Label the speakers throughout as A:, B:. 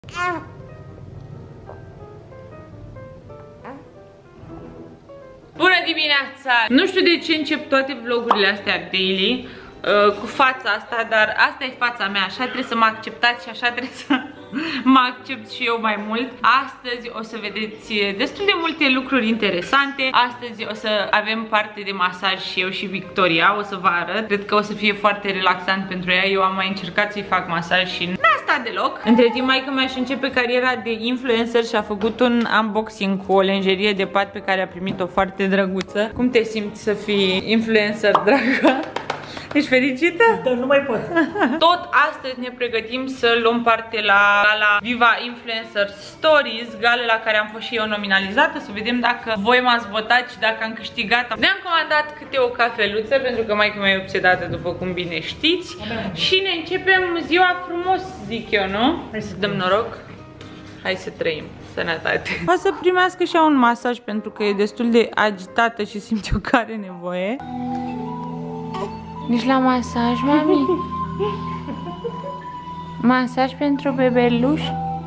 A: Bună dimineața! Nu știu de ce încep toate vlogurile astea daily cu fața asta, dar asta e fața mea, așa trebuie să mă acceptați și așa trebuie să mă accept și eu mai mult. Astăzi o să vedeți destul de multe lucruri interesante. Astăzi o să avem parte de masaj și eu și Victoria, o să vă arăt. Cred că o să fie foarte relaxant pentru ea. Eu am mai încercat să-i fac masaj și n-a stat deloc. Între timp, maică mea își începe cariera de influencer și a făcut un unboxing cu o lenjerie de pat pe care a primit-o foarte drăguță. Cum te simți să fii influencer, dragă? Ești fericită?
B: Dar nu mai pot.
A: Tot astăzi ne pregătim să luăm parte la gala Viva Influencer Stories, gala la care am fost și eu nominalizată, să vedem dacă voi m-ați votat și dacă am câștigat. Ne-am comandat câte o cafeluță, pentru că maică mea e obsedată, după cum bine știți. Și ne începem ziua frumos, zic eu, nu?
B: Hai să
A: dăm noroc. Hai să trăim. Sănătate. O să primească și un masaj pentru că e destul de agitată și simt eu că are nevoie. Nici la masaj, mami? Masaj pentru bebeluș?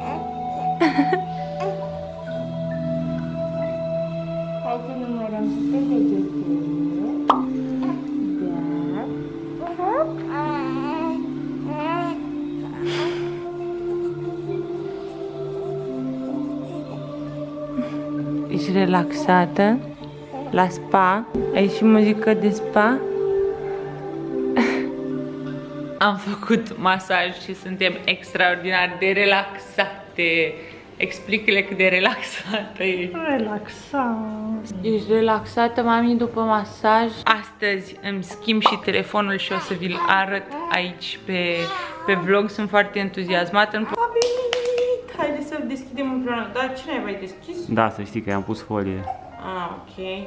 B: Hai să numărăm pe degetele.
A: Ești relaxată? La spa? Ai și muzică de spa? Am făcut masaj și suntem extraordinar de relaxate. Explică-le cât de relaxată ești.
B: Relaxat.
A: Ești relaxată, mami, după masaj? Astăzi îmi schimb și telefonul și o să vi-l arăt aici pe vlog. Sunt foarte entuziasmată. A venit! Haide să deschidem împreună. Dar ce n-ai mai deschis?
C: Da, să știi că i-am pus folie.
A: Ah, ok.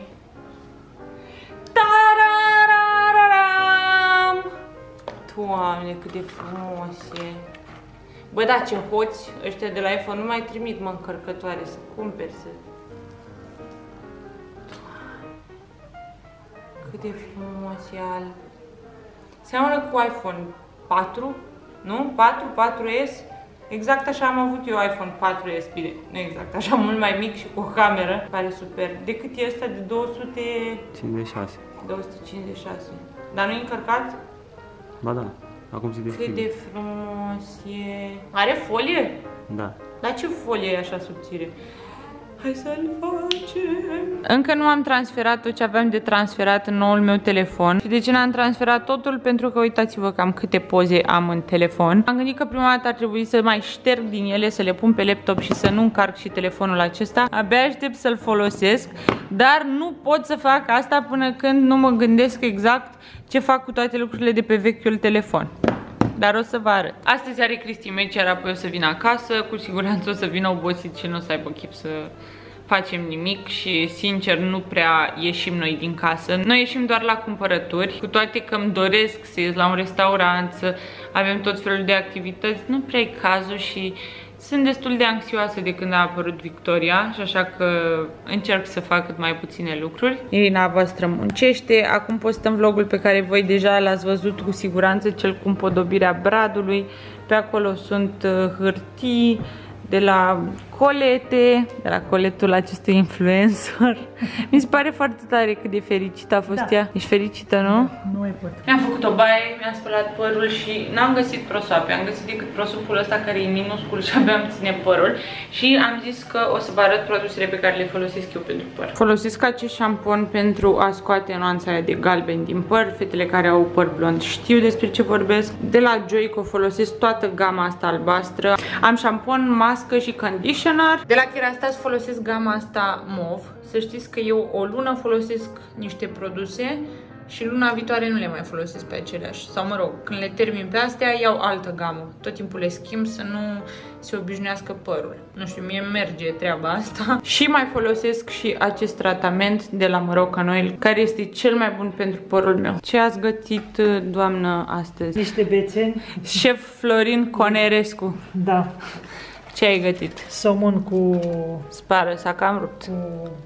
A: Tarararam! Doamne, cât de frumos e. Bă, da, ce hoți ăștia de la iPhone nu mai trimit, mă, încărcătoare să cumperi, să... Cât de frumos e alb. Seamănă cu iPhone 4, nu? 4S? Exact așa am avut eu iPhone 4S, bine, nu exact, așa mult mai mic și cu o cameră. Pare super. De cât e ăsta? De
C: 56.
A: 256. Dar nu e încărcat?
C: Ba da, acum se deschide.
A: Cât de frumos e. Are folie?
C: Da.
A: Dar ce folie e așa subțire? Hai să-l facem. Încă nu am transferat tot ce aveam de transferat în noul meu telefon. Și de ce n-am transferat totul? Pentru că uitați-vă cam câte poze am în telefon. Am gândit că prima dată ar trebui să mai șterg din ele, să le pun pe laptop și să nu încarc și telefonul acesta. Abia aștept să-l folosesc, dar nu pot să fac asta până când nu mă gândesc exact ce fac cu toate lucrurile de pe vechiul telefon. Dar o să vă arăt. Astăzi are Cristi meci, iar apoi o să vină acasă. Cu siguranță o să vină obosit și nu o să aibă chip să facem nimic și, sincer, nu prea ieșim noi din casă. Noi ieșim doar la cumpărături, cu toate că îmi doresc să ies la un restaurant, să avem tot felul de activități. Nu prea e cazul și sunt destul de anxioasă de când a apărut Victoria și așa că încerc să fac cât mai puține lucruri. Irina voastră muncește. Acum postăm vlogul pe care voi deja l-ați văzut cu siguranță, cel cu împodobirea bradului. Pe acolo sunt hârtii de la colete, de la coletul acestui influencer. Mi se pare foarte tare cât de fericită a fost ea. Ești fericită, nu?
B: Nu mai pot.
A: Mi-am făcut o baie, mi-am spălat părul și n-am găsit prosoape. Am găsit decât prosopul ăsta care e minuscul și abia îmi ține părul. Și am zis că o să vă arăt produsele pe care le folosesc eu pentru păr. Folosesc acest șampon pentru a scoate nuanța aia de galben din păr. Fetele care au păr blond știu despre ce vorbesc. De la Joico folosesc toată gama asta albastră. Am șampon, mască și conditioner. De la Kerastase folosesc gama asta mov. Să știți că eu o lună folosesc niște produse și luna viitoare nu le mai folosesc pe aceleași. Sau mă rog, când le termin pe astea, iau altă gamă. Tot timpul le schimb să nu se obișnuiască părul. Nu știu, mie merge treaba asta. Și mai folosesc și acest tratament de la Moroccan Oil, care este cel mai bun pentru părul meu. Ce ați gătit, doamnă, astăzi?
B: Niște bețeni.
A: Șef Florin Conerescu.
B: Da.
A: Ce ai gătit?
B: Somon cu...
A: Spară, s-a cam rupt.
B: Cu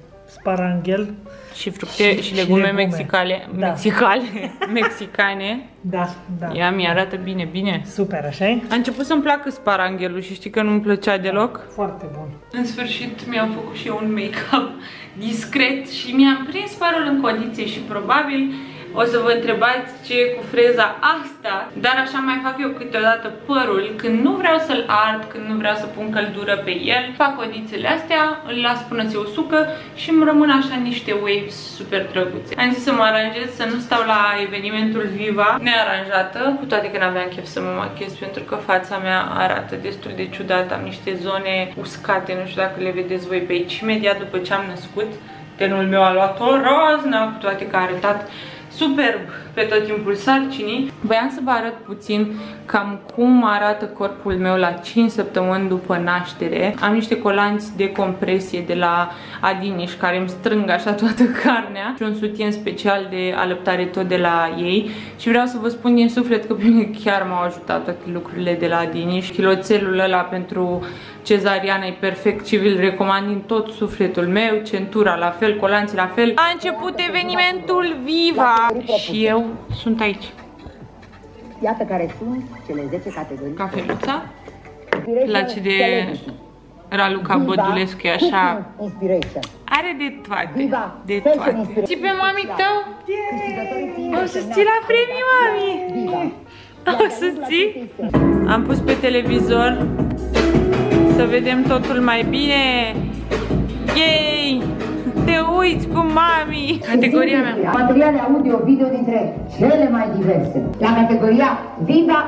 B: sparanghel.
A: Și fructe și legume mexicane.
B: Da.
A: Mexicane.
B: Da, da.
A: Ia, mi-arată bine, bine.
B: Super, așa-i?
A: A început să-mi placă sparanghelul și știi că nu-mi plăcea deloc.
B: Foarte bun.
A: În sfârșit mi-am făcut și eu un make-up discret și mi-am prins părul în condiție și probabil o să vă întrebați ce e cu freza asta, dar așa mai fac eu câteodată părul când nu vreau să-l ard, când nu vreau să pun căldură pe el. Fac condițiile astea, îl las până se usucă și îmi rămân așa niște waves super drăguțe. Am zis să mă aranjez, să nu stau la evenimentul Viva nearanjată, cu toate că n-aveam chef să mă machez pentru că fața mea arată destul de ciudat, am niște zone uscate, nu știu dacă le vedeți voi pe aici. Imediat după ce am născut, tenul meu a luat o raznă, cu toate că a arătat superb pe tot timpul sarcinii. Voiam să vă arăt puțin cam cum arată corpul meu la 5 săptămâni după naștere. Am niște colanți de compresie de la Adiniș care îmi strâng așa toată carnea și un sutien special de alăptare tot de la ei. Și vreau să vă spun din suflet că pe mine chiar m-au ajutat toate lucrurile de la Adiniș. Chiloțelul ăla pentru cezariană e perfect și vi-l recomand din tot sufletul meu. Centura la fel, colanții la fel. A început evenimentul Viva și eu sunt aici.
D: Iată care sunt cele 10 categorii.
A: Cafeluța. Place de Raluca Bădulescu, e așa. Are de toate. De toate. Ții pe mami tău? O să ții la premii, mami. O să ții? Am pus pe televizor să vedem totul mai bine. Yay! Te uiți cu mami! Categoria mea.
D: Materiale audio-video dintre cele mai diverse. La categoria Viva.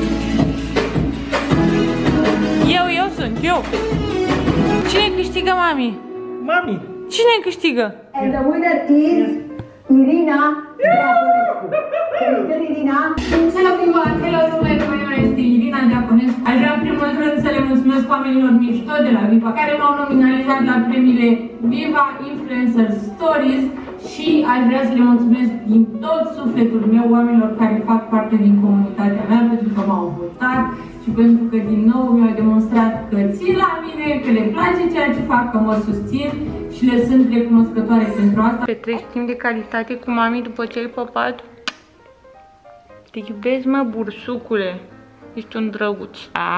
A: Eu sunt, eu. Cine câștigă, mami?
B: Mami!
A: Cine câștigă?
D: And the winner is Irina Diaconescu. Felicitări, Irina!
A: Hello, Viva! Hello, lume! Numele meu este Irina Diaconescu. Aș vrea în primul rând să le mulțumesc oamenilor mișto de la Viva, care m-au nominalizat la premiile Viva Influencer Stories și aș vrea să le mulțumesc din tot sufletul meu oamenilor care fac parte din comunitatea mea, pentru că m-au votat și pentru că din nou mi-au demonstrat că țin la mine, că le place ceea ce fac, că mă susțin și le sunt recunoscătoare pentru asta. Petreci timp de calitate cu mami după ce ai păpat? Te iubesc, mă, bursucule. Ești un drăguț.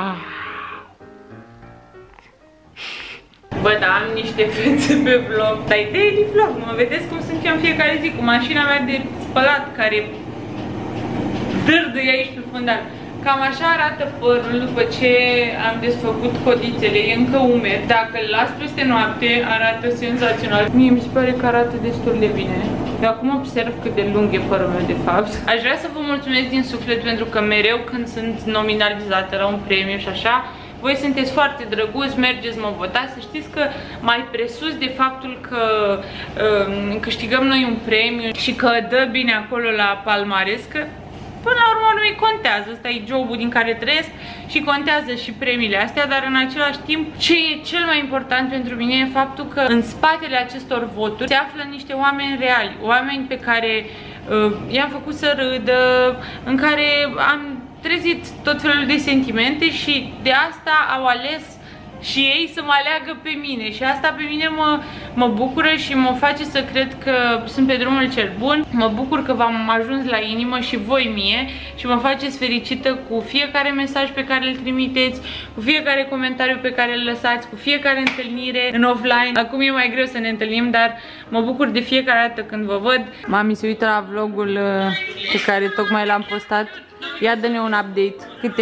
A: Bă, da, am niște fețe pe vlog. Dar e daily vlog, mă vedeți cum sunt eu în fiecare zi cu mașina mea de spălat care dârdâie aici pe fundal. Cam așa arată părul după ce am desfăcut codițele, e încă umed. Dacă îl las peste noapte, arată senzațional. Mie mi se pare că arată destul de bine. Eu acum observ cât de lung e părul meu, de fapt. Aș vrea să vă mulțumesc din suflet pentru că mereu când sunt nominalizată la un premiu și așa, voi sunteți foarte drăguți, mergeți, mă votați, să știți că mai presus de faptul că câștigăm noi un premiu și că dă bine acolo la palmares, că până la urmă nu-i contează, ăsta e jobul din care trăiesc și contează și premiile astea, dar în același timp ce e cel mai important pentru mine e faptul că în spatele acestor voturi se află niște oameni reali, oameni pe care i-am făcut să râdă, în care am trezit tot felul de sentimente și de asta au ales și ei să mă aleagă pe mine și asta pe mine mă bucură și mă face să cred că sunt pe drumul cel bun. Mă bucur că v-am ajuns la inimă și voi mie și mă faceți fericită cu fiecare mesaj pe care îl trimiteți, cu fiecare comentariu pe care îl lăsați, cu fiecare întâlnire în offline. Acum e mai greu să ne întâlnim, dar mă bucur de fiecare dată când vă văd. Mami se uită la vlogul pe care tocmai l-am postat. Ia dă-ne un update. Câte...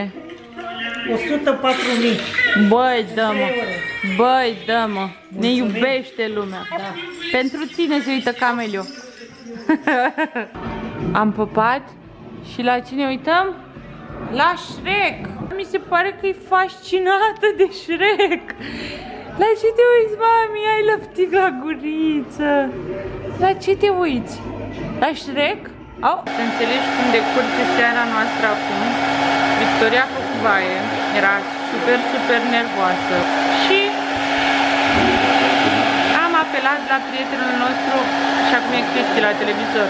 B: 104.000.
A: Băi, dă-mă. Băi, dă-mă. Ne iubește lumea.
B: Da.
A: Pentru tine se uită Camelio. Am păpat și la cine uităm? La Shrek. Mi se pare că e fascinată de Shrek. La ce te uiți, mami? Ai lăptic la guriță. La ce te uiți? La Shrek? Oh. Să înțelegi cum decurge seara noastră acum. Victoria a făcut baie, era super nervoasă și am apelat la prietenul nostru și acum e Cristi la televizor.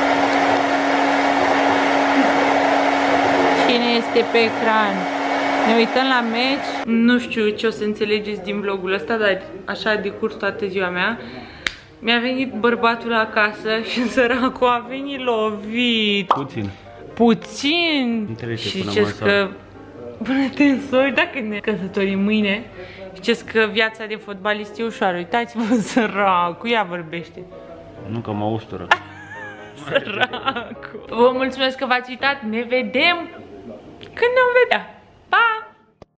A: Cine este pe ecran? Ne uităm la meci. Nu știu ce o să înțelegeți din vlogul ăsta, dar așa a decurs toată ziua mea. Mi-a venit bărbatul acasă și săracul a venit lovit.
C: Puțin.
A: Puțin. Și ziceți că până te însori, dacă ne căsătorim mâine, ziceți că viața de fotbalist e ușoară. Uitați-vă, săracul, ea vorbește.
C: Nu că mă ustură.
A: Săracul. Vă mulțumesc că v-ați uitat, ne vedem când ne-am vedea.